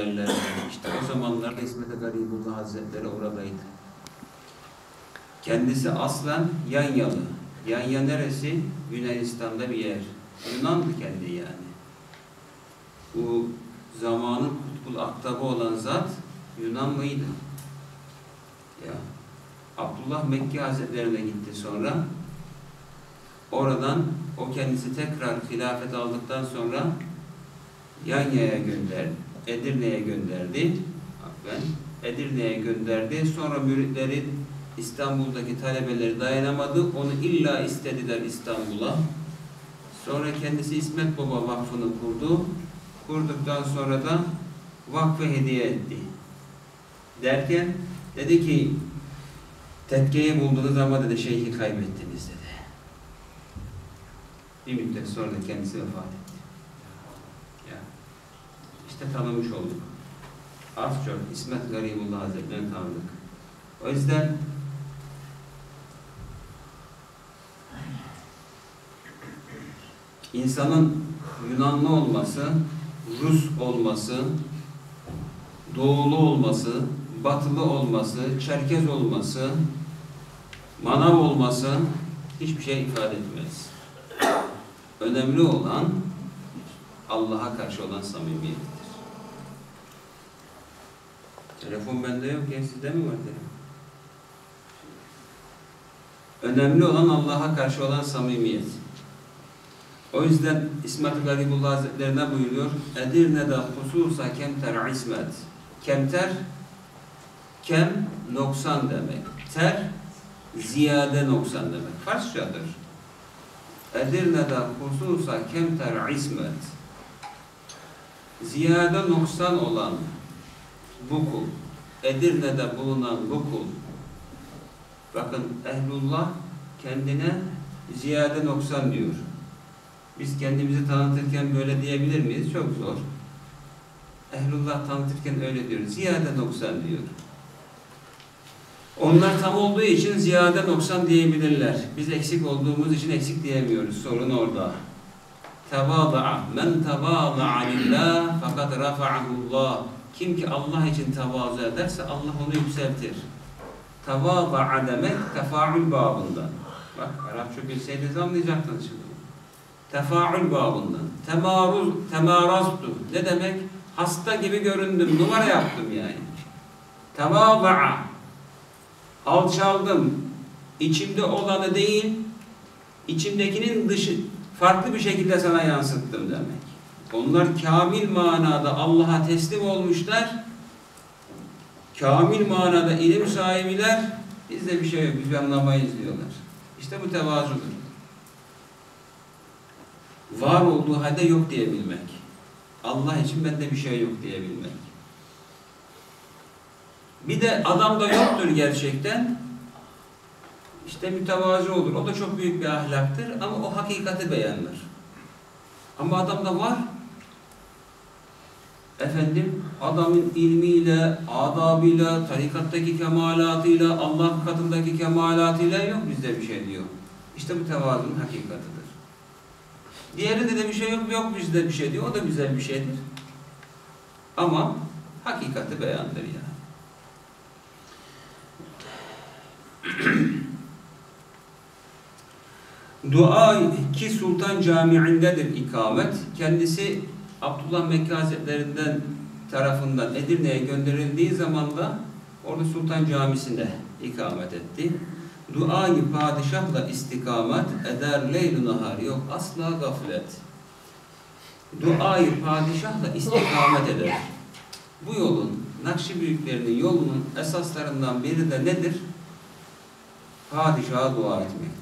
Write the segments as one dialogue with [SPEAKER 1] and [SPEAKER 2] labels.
[SPEAKER 1] yerlerde. İşte o zamanlarda İsmet Garibullah Hazretleri oradaydı. Kendisi aslen Yanyalı. Yanya neresi? Yunanistan'da bir yer. Yunan'dı kendi yani. Bu zamanın kutbul aktabı olan zat Yunan mıydı? Ya. Abdullah Mekki Hazretlerine gitti sonra. Oradan o kendisi tekrar hilafet aldıktan sonra Yanya'ya gönderdi. Edirne'ye gönderdi. Edirne'ye gönderdi. Sonra müritleri İstanbul'daki talebeleri dayanamadı. Onu illa istediler İstanbul'a. Sonra kendisi İsmet Baba Vakfı'nı kurdu. Kurduktan sonra da vakfı hediye etti. Derken dedi ki tekkeyi buldunuz ama dedi şeyhi kaybettiniz dedi. Bir müddet sonra da kendisi vefat etti. Ya. İşte tanımış olduk. Az çok İsmet Garibullah Hazretleri'ni tanıdık. O yüzden insanın Yunanlı olması, Rus olması, Doğulu olması, Batılı olması, Çerkez olması, Manav olması hiçbir şey ifade etmez. Önemli olan Allah'a karşı olan samimiyettir. Telefon bende yok ya, sizde mi var telefon? Önemli olan Allah'a karşı olan samimiyet. O yüzden İsmet Garibullah Hazretleri ne buyuruyor? Edirne'de hususa kemter ismet. Kemter, kem noksan demek. Ter, ziyade noksan demek. Farsçadır. Edirne'de hususa kemter ismet. Ziyade noksan olan bu kul, Edirne'de bulunan bu kul, bakın ehlullah kendine ziyade noksan diyor. Biz kendimizi tanıtırken böyle diyebilir miyiz? Çok zor. Ehlullah tanıtırken öyle diyor. Ziyade noksan diyor. Onlar tam olduğu için ziyade noksan diyebilirler. Biz eksik olduğumuz için eksik diyemiyoruz. Sorun orada. Tevâda'a. Men tevâda'a lillah fakat rafa'ahullah. Kim ki Allah için tevazu ederse Allah onu yükseltir. Tevâda'a demek tefaül babından. Bak Arapça bilseydiniz anlayacaktınız şimdi. Tefaül babından. Temaraztu. Ne demek? Hasta gibi göründüm. Numara yaptım yani. Tevâda'a. Alçaldım. İçimde olanı değil, içimdekinin dışı farklı bir şekilde sana yansıttım demek. Onlar kamil manada Allah'a teslim olmuşlar. Kamil manada ilim sahibiler. Bizde bir şey yok, biz anlamayız diyorlar. İşte bu tevazudur. Var olduğu halde yok diyebilmek. Allah için bende bir şey yok diyebilmek. Bir de adamda yoktur gerçekten. İşte mütevazı olur. O da çok büyük bir ahlaktır ama o hakikati beyanlar. Ama adamda var. Efendim, adamın ilmiyle, adabıyla, tarikattaki kemalatıyla, Allah katındaki kemalatıyla yok bizde bir şey diyor. İşte bu tevazunun hakikatıdır. Diğerinde de bir şey yok, yok bizde bir şey diyor. O da güzel bir şeydir. Ama hakikati beyandır yani. Dua ki Sultan Camii'ndedir ikamet. Kendisi Abdullah Mekki Hazretlerinden tarafından Edirne'ye gönderildiği zaman da orada Sultan Camisi'nde ikamet etti. Duayı padişahla istikamet eder leyl-i nahar. Yok asla gaflet. Duayı padişahla istikamet eder. Bu yolun, Nakşi büyüklerinin yolunun esaslarından biri de nedir? Padişaha dua etmektir.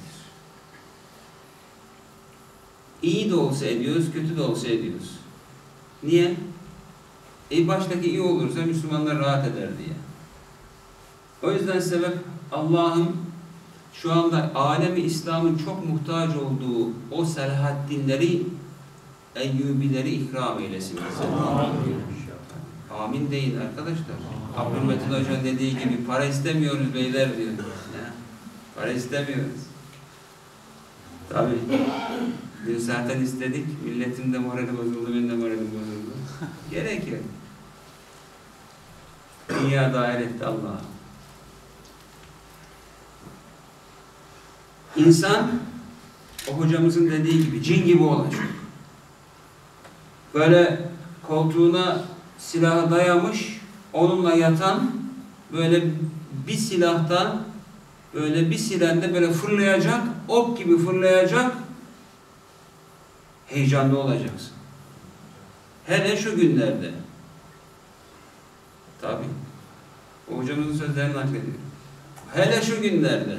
[SPEAKER 1] İyi de olsa ediyoruz, kötü de olsa ediyoruz. Niye? Baştaki iyi olursa Müslümanlar rahat eder diye. O yüzden sebep Allah'ın şu anda alemi İslam'ın çok muhtaç olduğu o Selahaddinleri, Eyyubileri ikram eylesin bize. Amin deyin arkadaşlar. Abdülmetin Hoca'nın dediği gibi para istemiyoruz beyler diyor. Ya, para istemiyoruz. Tabii. Dün zaten istedik. Milletin de morali bozuldu, benim de moralim bozuldu. Gerek yok. Dünyada ahirette Allah. İnsan o hocamızın dediği gibi cin gibi olacak. Böyle koltuğuna silahı dayamış, onunla yatan, böyle bir silahtan, böyle bir silahla böyle fırlayacak, ok gibi fırlayacak, heyecanlı olacaksın. Hele şu günlerde. Tabii. O hocamızın sözlerini naklediyor. Hele şu günlerde.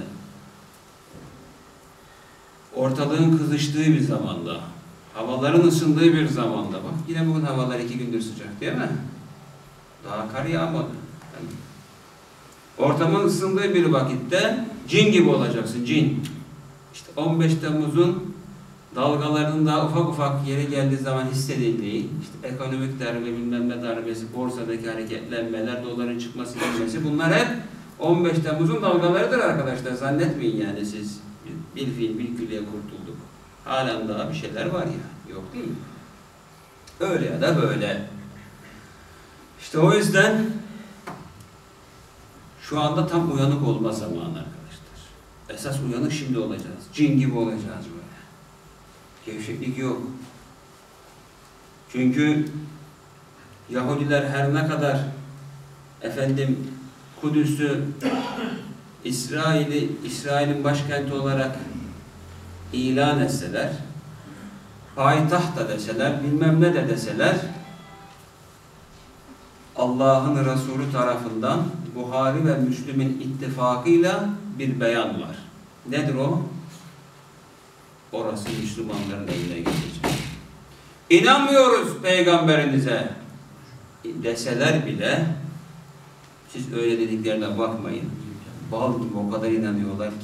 [SPEAKER 1] Ortalığın kızıştığı bir zamanda. Havaların ısındığı bir zamanda. Bak yine bugün havalar 2 gündür sıcak değil mi? Daha kar yağmadı. Yani ortamın ısındığı bir vakitte cin gibi olacaksın, cin. İşte 15 Temmuz'un dalgalarının daha ufak ufak yeri geldiği zaman hissedildiği, işte ekonomik darbe, bilmem ne darbesi, borsadaki hareketlenmeler, doların çıkması, gelmesi, bunlar hep 15 Temmuz'un dalgalarıdır arkadaşlar. Zannetmeyin yani siz bir fiil, bir külleye kurtulduk. Halen daha bir şeyler var ya, yok değil mi? Öyle ya da böyle. İşte o yüzden şu anda tam uyanık olma zamanı arkadaşlar. Esas uyanık şimdi olacağız. Cin gibi olacağız böyle. Gevşeklik yok. Çünkü Yahudiler her ne kadar Kudüs'ü İsrail'in başkenti olarak ilan etseler, payitaht da deseler, bilmem ne de deseler, Allah'ın Resulü tarafından Buhari ve Müslim'in ittifakıyla bir beyan var. Nedir o? Orası Müslümanların eline geçecek. İnanmıyoruz peygamberinize deseler bile, siz öyle dediklerine bakmayın. Bal gibi o kadar inanıyorlar ki.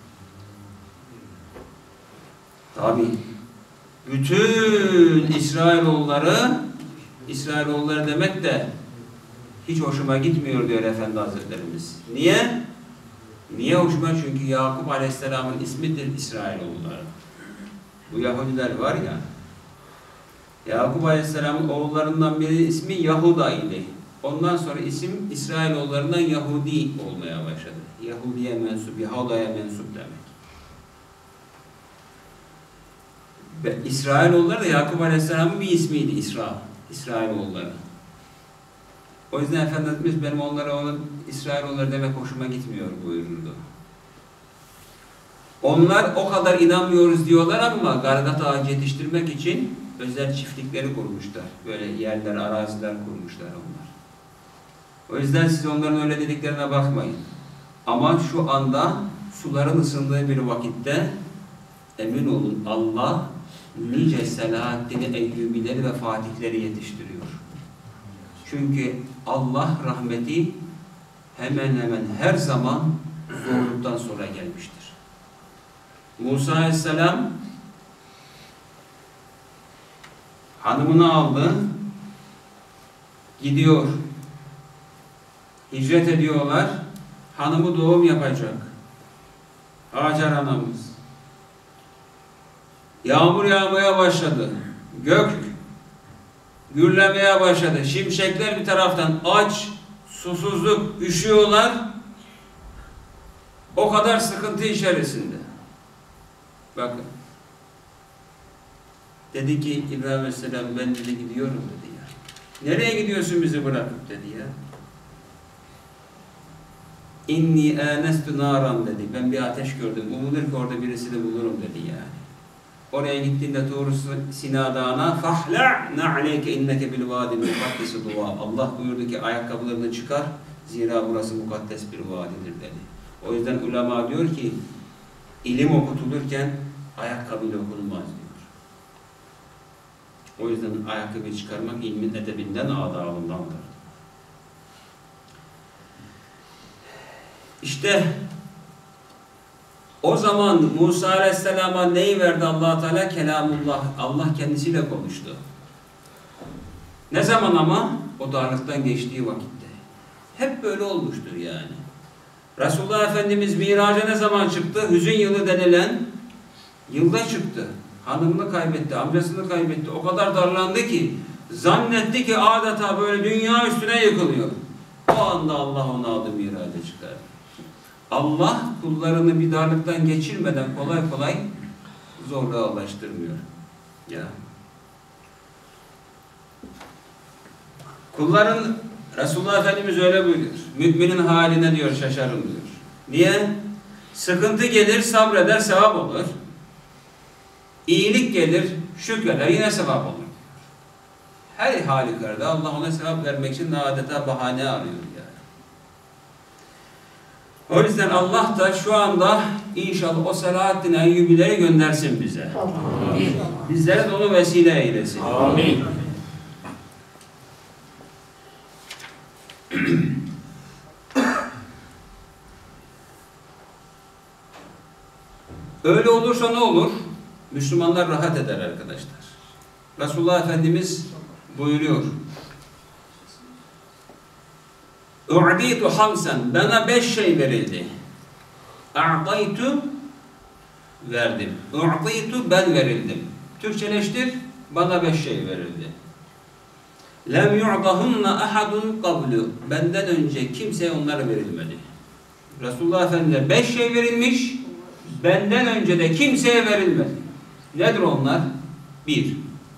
[SPEAKER 1] Tabi bütün İsrailoğulları demek de hiç hoşuma gitmiyor diyor Efendi Hazretlerimiz. Niye? Niye hoşuma? Çünkü Yakup Aleyhisselam'ın ismidir İsrailoğulları. Bu Yahudiler var ya, Yakup Aleyhisselam'ın oğullarından biri ismi Yahuda idi. Ondan sonra isim İsrailoğullarından Yahudi olmaya başladı. Yahudiye mensup, Yahuda'ya mensup demek. Ve İsrailoğulları da Yakup Aleyhisselam'ın bir ismiydi, İsrailoğulları. O yüzden Efendimiz benim onlara İsrailoğulları demek hoşuma gitmiyor buyururdu. Onlar o kadar inanmıyoruz diyorlar ama gargat ağacı yetiştirmek için özel çiftlikleri kurmuşlar. Böyle yerler, araziler kurmuşlar onlar. O yüzden siz onların öyle dediklerine bakmayın. Ama şu anda suların ısındığı bir vakitte emin olun Allah nice Selahaddin Eyyubileri ve Fatihleri yetiştiriyor. Çünkü Allah rahmeti hemen hemen her zaman zorluktan sonra gelmiştir. Musa Aleyhisselam hanımını aldı, gidiyor, hicret ediyorlar, hanımı doğum yapacak. Hacer anamız. Yağmur yağmaya başladı, gök gürlemeye başladı, şimşekler bir taraftan, aç, susuzluk, üşüyorlar, o kadar sıkıntı içerisinde. Bakın. Dedi ki İbrahim Aleyhisselam, ben dedi gidiyorum dedi ya. Nereye gidiyorsun bizi bırakıp dedi ya. İnni ânestu nâran dedi. Ben bir ateş gördüm. Umulur ki orada birisini bulurum dedi yani. Oraya gittiğinde doğrusu Sina Dağı'na فَحْلَعْ نَعْلَيْكَ اِنَّكَ بِالْوَادِ الْمُقَدَّسِ دُوَا. Allah buyurdu ki ayakkabılarını çıkar. Zira burası mukaddes bir vadidir dedi. O yüzden ulema diyor ki ilim okutulurken ayakkabıyla okunulmaz diyor. O yüzden ayakkabıyı çıkarmak ilmin edebinden, adabındandır. İşte o zaman Musa Aleyhisselam'a neyi verdi Allah Teala? Kelamullah. Allah kendisiyle konuştu. Ne zaman ama? O darlıktan geçtiği vakitte. Hep böyle olmuştur yani. Resulullah Efendimiz miraca ne zaman çıktı? Hüzün yılı denilen yılda çıktı. Hanımını kaybetti, amcasını kaybetti. O kadar darlandı ki zannetti ki adeta böyle dünya üstüne yıkılıyor. O anda Allah onu aldı miraca çıkardı. Allah kullarını bir darlıktan geçirmeden kolay kolay zorluğa ulaştırmıyor. Ya. Kulların Resulullah Efendimiz öyle buyuruyor. Müminin haline diyor şaşarım diyor. Niye? Sıkıntı gelir sabreder sevap olur. İyilik gelir şükreder yine sevap olur. Her halükarda Allah ona sevap vermek için adeta bahane arıyor yani. O yüzden Allah da şu anda inşallah o Selahaddin Eyyubileri göndersin bize. Amin. Bizlere de onu vesile eylesin. Amin. Öyle olursa ne olur? Müslümanlar rahat eder arkadaşlar. Resulullah Efendimiz buyuruyor. U'ditu hamsen. Bana 5 şey verildi. A'taytu verdim. U'ditu ben verildim. Türkçeleştir. Bana 5 şey verildi. Lem yu'dahunna ahadun qablu. Benden önce kimseye onlara verilmedi. Resulullah Efendimiz'e 5 şey verilmiş. Benden önce de kimseye verilmedi. Nedir onlar? 1.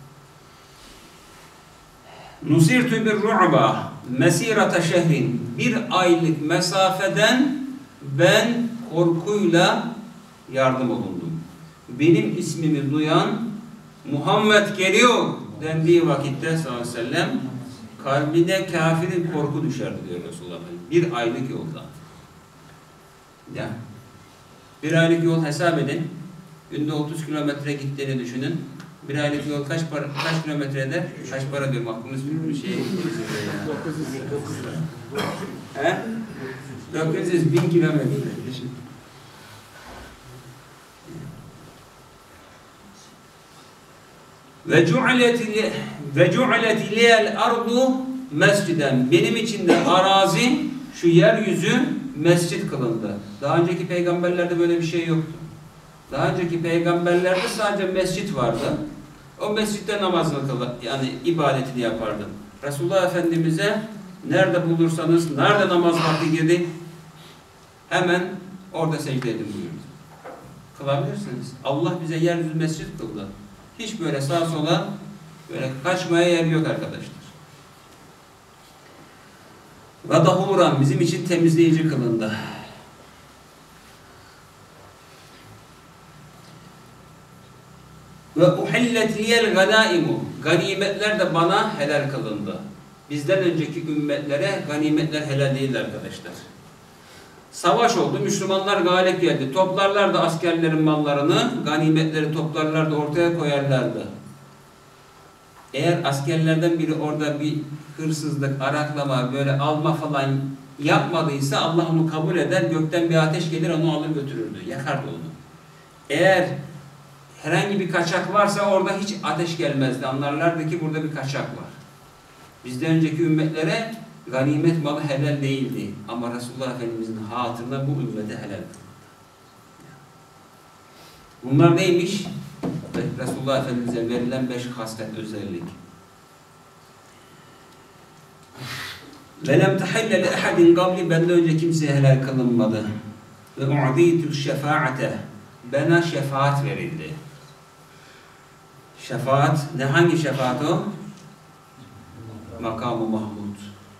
[SPEAKER 1] Nusirtu bir ru'ba mesirata şehrin. 1 aylık mesafeden ben korkuyla yardım olundum. Benim ismimi duyan Muhammed geliyor dendiği vakitte sallallahu aleyhi ve sellem kalbine kafirin korku düşerdi diyor Resulullah. 1 aylık yolda. Ya. 1 aylık yol hesap edin. Günde 30 kilometre gittiğini düşünün. 1 aylık yol kaç kilometre eder? Kaç para diyorum aklımız bir şey. 900 bin kilometre. Ve cu'let liyel ardu mesciden. Benim için de arazi, şu yeryüzü mescit kılındı. Daha önceki peygamberlerde böyle bir şey yoktu. Daha önceki peygamberlerde sadece mescit vardı. O mescitte namazını kıldı, yani ibadetini yapardı. Resulullah Efendimiz'e nerede bulursanız, nerede namaz vakti girdi, hemen orada secde edin buyurdu. Kılabilirsiniz. Allah bize yeryüzü mescit kıldı. Hiç böyle sağa sola böyle kaçmaya yer yok arkadaşlar. Ve dahuran bizim için temizleyici kılındı. Ve uhillet liyel ganaimu. Ganimetler de bana helal kılındı. Bizden önceki ümmetlere ganimetler helal değil arkadaşlar. Savaş oldu. Müslümanlar galip geldi. Toplarlardı askerlerin mallarını, ganimetleri toplarlardı, ortaya koyarlardı. Eğer askerlerden biri orada bir hırsızlık, araklama, böyle alma falan yapmadıysa Allah onu kabul eder, gökten bir ateş gelir onu alır götürürdü, yakardı onu. Eğer herhangi bir kaçak varsa orada hiç ateş gelmezdi. Anlarlardı ki burada bir kaçak var. Bizden önceki ümmetlere ganimet malı helal değildi. Ama Resulullah Efendimiz'in hatırına bu ümmete helal. Bunlar neymiş? Resulullah Efendimiz'e verilen 5 haslet özellik. وَلَمْ تَحِلَّ لِأَحَدٍ قَبْلِ Benden önce kimseye helal kılınmadı. وَاُعْدِيتُ الشَّفَاعَةَ Bana şefaat verildi. Şefaat, hangi şefaat o? Makam-ı Mahmud.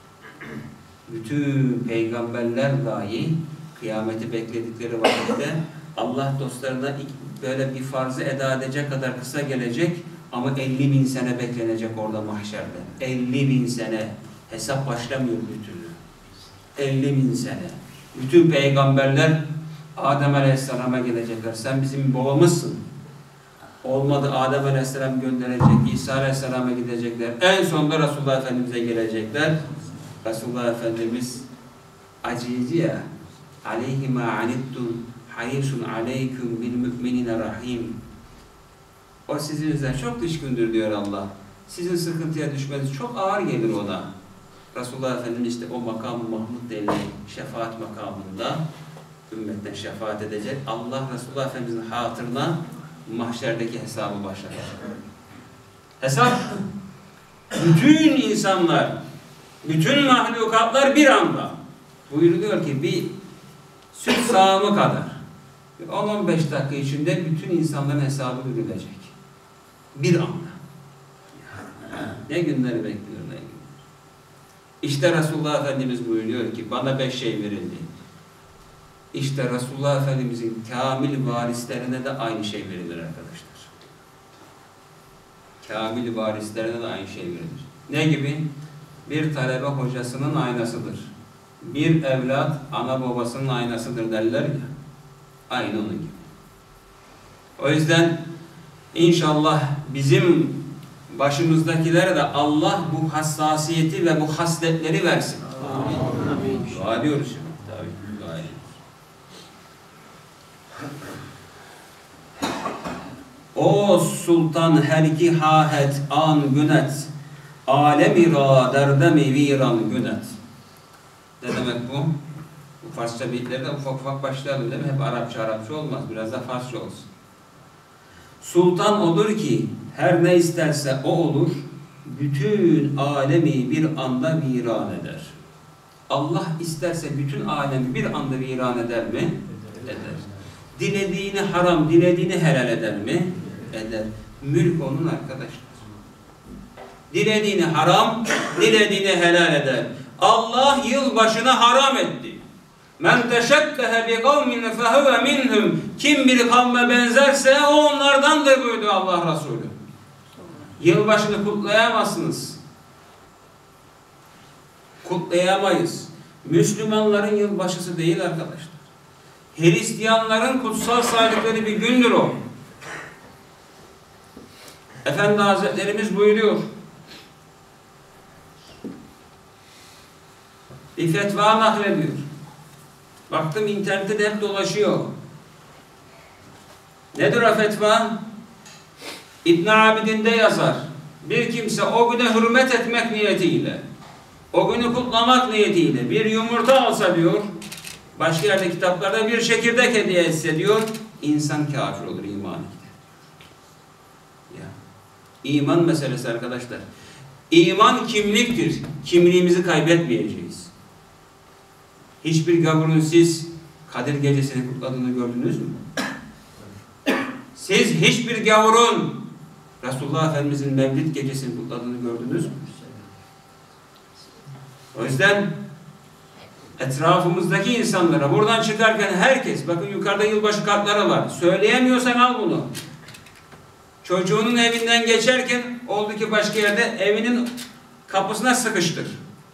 [SPEAKER 1] Bütün peygamberler dahi kıyameti bekledikleri vakitte Allah dostlarına böyle bir farzı eda edecek kadar kısa gelecek ama 50.000 sene beklenecek orada mahşerde. 50.000 sene. Hesap başlamıyor bir türlü. 50.000 sene. Bütün peygamberler Adem Aleyhisselam'a gelecekler. Sen bizim babamızsın. Olmadı Adem Aleyhisselam gönderecek. İsa Aleyhisselam'a gidecekler. En sonunda Resulullah Efendimiz'e gelecekler. Resulullah Efendimiz acıyıcı ya. Aleyhima anittum harisun aleyküm bil müminine rahim. O sizin üzerine çok düşkündür diyor Allah. Sizin sıkıntıya düşmeniz çok ağır gelir ona. Resulullah Efendimiz işte o makam-ı Mahmud denilen şefaat makamında ümmetten şefaat edecek. Allah Resulullah Efendimiz'in hatırına mahşerdeki hesabı başlatacak. Hesap bütün insanlar Bütün mahlukatlar bir anda. Buyuruyor ki bir süt sağımı kadar 10-15 dakika içinde bütün insanların hesabı görülecek. Bir anda. Ne günleri bekliyor, ne günler. İşte Resulullah Efendimiz buyuruyor ki bana 5 şey verildi. İşte Resulullah Efendimizin kamil varislerine de aynı şey verilir arkadaşlar. Kamil varislerine de aynı şey verilir. Ne gibi? Bir talebe hocasının aynasıdır. Bir evlat ana babasının aynasıdır derler ya. Aynı onun gibi. O yüzden inşallah bizim başımızdakilere de Allah bu hassasiyeti ve bu hasletleri versin. Amin. Dua ediyoruz şimdi. Tabii, dua ediyoruz. O sultan her iki hahet an günet, alemi ra derdemi viran günet. Ne demek bu? Bu Farsça beyitlerden ufak ufak başlayalım değil mi? Hep Arapça olmaz. Biraz da Farsça olsun. Sultan odur ki her ne isterse o olur, bütün alemi bir anda viran eder. Allah isterse bütün alemi bir anda viran eder mi? Eder. Dilediğini haram, dilediğini helal eder mi? Eder. Mülk onun arkadaşlar. Dilediğini haram, dilediğini helal eder. Allah yılbaşına haram etti. Men teşekkehe bi kavmin fehuve minhum. Kim bir kavme benzerse o onlardandır buyurdu Allah Resulü. Yılbaşını kutlayamazsınız. Kutlayamayız. Müslümanların yılbaşısı değil arkadaşlar. Hristiyanların kutsal saydıkları bir gündür o. Efendi Hazretlerimiz buyuruyor. Bir fetva naklediyor. Baktım internette de hep dolaşıyor. Nedir o fetva? İbn Abidin'de yazar. Bir kimse o güne hürmet etmek niyetiyle, o günü kutlamak niyetiyle bir yumurta alsa diyor, başka yerde kitaplarda bir çekirdek hediye etse diyor, insan kafir olur, imanı gider. Ya. İman meselesi arkadaşlar. İman kimliktir. Kimliğimizi kaybetmeyeceğiz. Hiçbir gavurun siz Kadir Gecesi'ni kutladığını gördünüz mü? Siz hiçbir gavurun Resulullah Efendimiz'in Mevlid Gecesi'ni kutladığını gördünüz mü? O yüzden etrafımızdaki insanlara buradan çıkarken herkes, bakın yukarıda yılbaşı kartları var. Söyleyemiyorsan al bunu. Çocuğunun evinden geçerken oldu ki başka yerde evinin kapısına sıkıştır.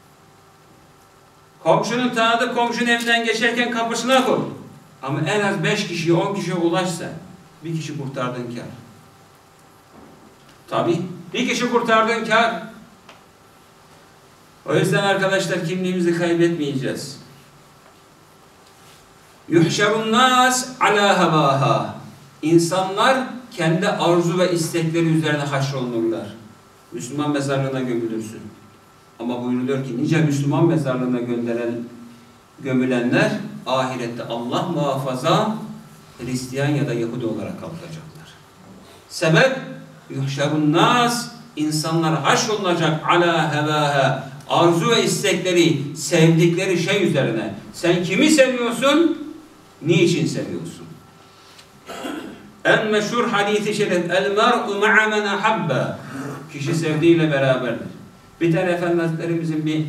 [SPEAKER 1] Komşunun tanıdığı komşunun evinden geçerken kapısına koy. Ama en az 5 kişiye 10 kişiye ulaşsa bir kişi kurtardığın kâr. Tabii bir kişi kurtardığın kâr. O yüzden arkadaşlar kimliğimizi kaybetmeyeceğiz. Yuhşarun nas ala havaha. İnsanlar kendi arzu ve istekleri üzerine haşrolunurlar. Müslüman mezarlığına gömülürsün. Ama buyuruluyor ki nice Müslüman mezarlığına gömülenler ahirette Allah muhafaza Hristiyan ya da Yahudi olarak kalkacaklar. Sebep yuhşarun nas, insanlar haşrolunacak ala hevaha, arzu ve istekleri, sevdikleri şey üzerine. Sen kimi seviyorsun? Niçin seviyorsun? En meşhur hadis-i şerif el mer'u ma'a men ahabba. Kişi sevdiğiyle beraberdir. Bir tane Efendi Hazretlerimizin bir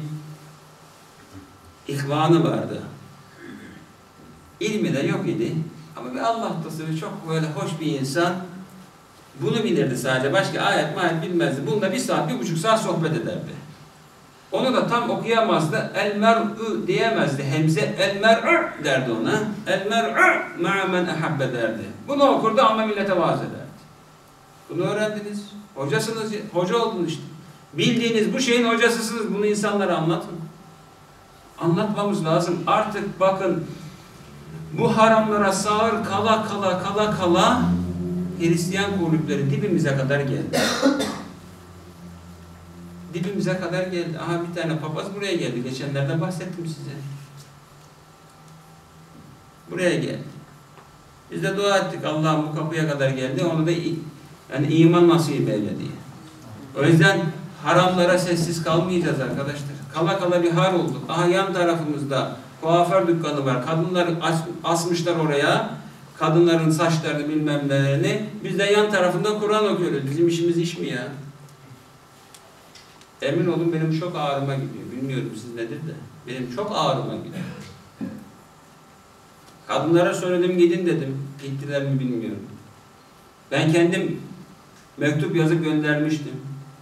[SPEAKER 1] ihvanı vardı. İlmi de yok idi. Ama bir Allah dostu, çok böyle hoş bir insan. Bunu bilirdi sadece. Başka ayet bilmezdi. Bununla 1 saat, 1,5 saat sohbet ederdi. Onu da tam okuyamazdı. El mer'u diyemezdi. Hemze el mer'u derdi ona. El mer'u ma'a men ahabbe derdi. Bunu okurdu ama millete vaaz ederdi. Bunu öğrendiniz. Hocasınız, hoca oldunuz işte. Bildiğiniz bu şeyin hocasısınız. Bunu insanlara anlatın. Anlatmamız lazım. Artık bakın bu haramlara sağır kala Hristiyan kulüpleri dibimize kadar geldi. Dibimize kadar geldi. Aha bir tane papaz buraya geldi. Geçenlerde bahsettim size. Buraya geldi. Biz de dua ettik. Allah'ım bu kapıya kadar geldi. Onu da yani iman nasip eyle diye. O yüzden haramlara sessiz kalmayacağız arkadaşlar. Kala kala bir hal olduk. Aha yan tarafımızda kuaför dükkanı var. Kadınlar asmışlar oraya. Kadınların saçlarını bilmem nelerini. Biz de yan tarafında Kur'an okuyoruz. Bizim işimiz iş mi ya? Emin olun benim çok ağrıma gidiyor. Bilmiyorum siz nedir de. Benim çok ağrıma gidiyor. Kadınlara söyledim gidin dedim. Gittiler mi bilmiyorum. Ben kendim mektup yazıp göndermiştim.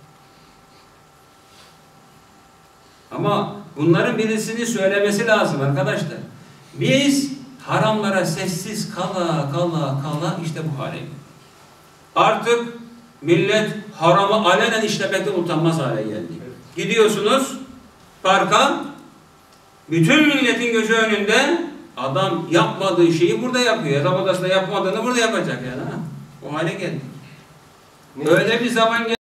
[SPEAKER 1] Ama bunların birisini söylemesi lazım arkadaşlar. Biz haramlara sessiz kala işte bu hale geldik. Artık millet haramı alenen işlemekten utanmaz hale geldi. Gidiyorsunuz parka, bütün milletin gözü önünde adam yapmadığı şeyi burada yapıyor. Yatak odasında yapmadığını burada yapacak yani. Ha? O hale geldik. Öyle bir zaman geldi.